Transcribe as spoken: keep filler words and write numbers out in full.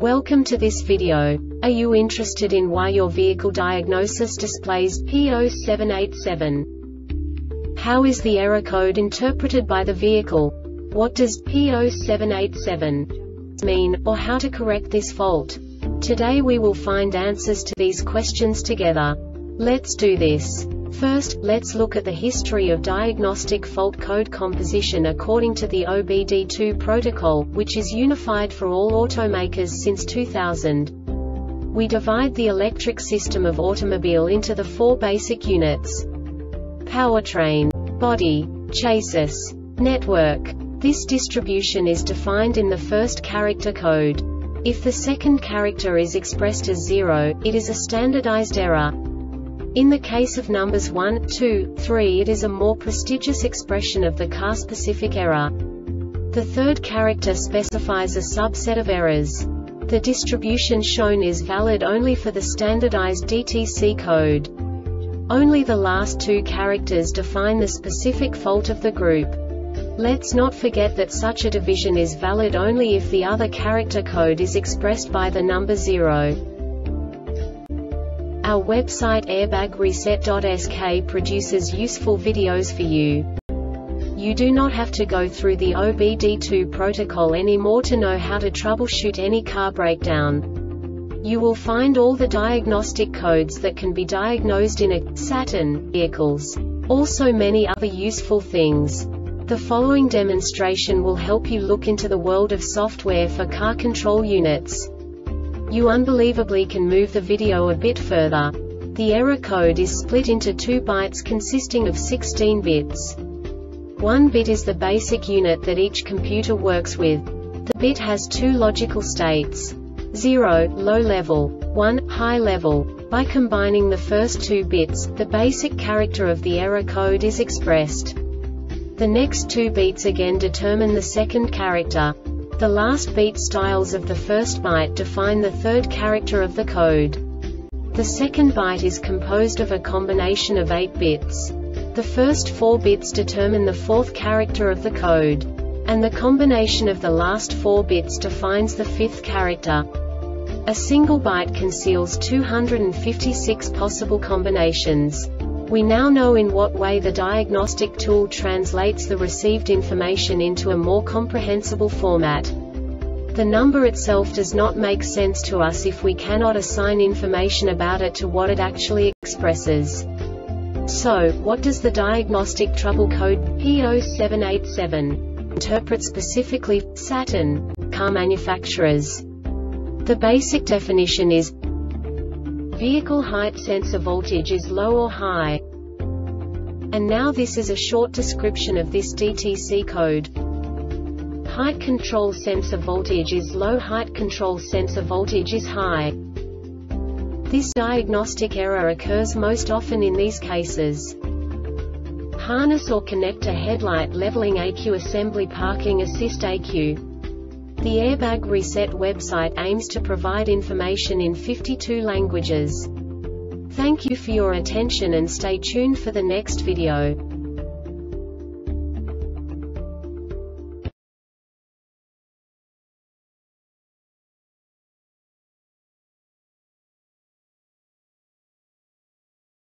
Welcome to this video. Are you interested in why your vehicle diagnosis displays P zero seven eight seven? How is the error code interpreted by the vehicle? What does P zero seven eight seven mean, or how to correct this fault? Today we will find answers to these questions together. Let's do this. First, let's look at the history of diagnostic fault code composition according to the O B D two protocol, which is unified for all automakers since two thousand. We divide the electric system of automobile into the four basic units: powertrain, body, chassis, network. This distribution is defined in the first character code. If the second character is expressed as zero, it is a standardized error. In the case of numbers one, two, three, it is a more prestigious expression of the car-specific error. The third character specifies a subset of errors. The distribution shown is valid only for the standardized D T C code. Only the last two characters define the specific fault of the group. Let's not forget that such a division is valid only if the other character code is expressed by the number zero. Our website airbag reset dot S K produces useful videos for you. You do not have to go through the O B D two protocol anymore to know how to troubleshoot any car breakdown. You will find all the diagnostic codes that can be diagnosed in a Saturn vehicles. Also many other useful things. The following demonstration will help you look into the world of software for car control units. You unbelievably can move the video a bit further. The error code is split into two bytes consisting of sixteen bits. One bit is the basic unit that each computer works with. The bit has two logical states: zero, low level, one, high level. By combining the first two bits, the basic character of the error code is expressed. The next two bits again determine the second character. The last beat styles of the first byte define the third character of the code. The second byte is composed of a combination of eight bits. The first four bits determine the fourth character of the code. And the combination of the last four bits defines the fifth character. A single byte conceals two hundred fifty-six possible combinations. We now know in what way the diagnostic tool translates the received information into a more comprehensible format. The number itself does not make sense to us if we cannot assign information about it to what it actually expresses. So, what does the diagnostic trouble code P zero seven eight seven interpret specifically for Saturn car manufacturers? The basic definition is: vehicle height sensor voltage is low or high. And now this is a short description of this D T C code. Height control sensor voltage is low, height control sensor voltage is high. This diagnostic error occurs most often in these cases: harness or connector headlight leveling A Q assembly parking assist A Q. The Airbag Reset website aims to provide information in fifty-two languages. Thank you for your attention and stay tuned for the next video.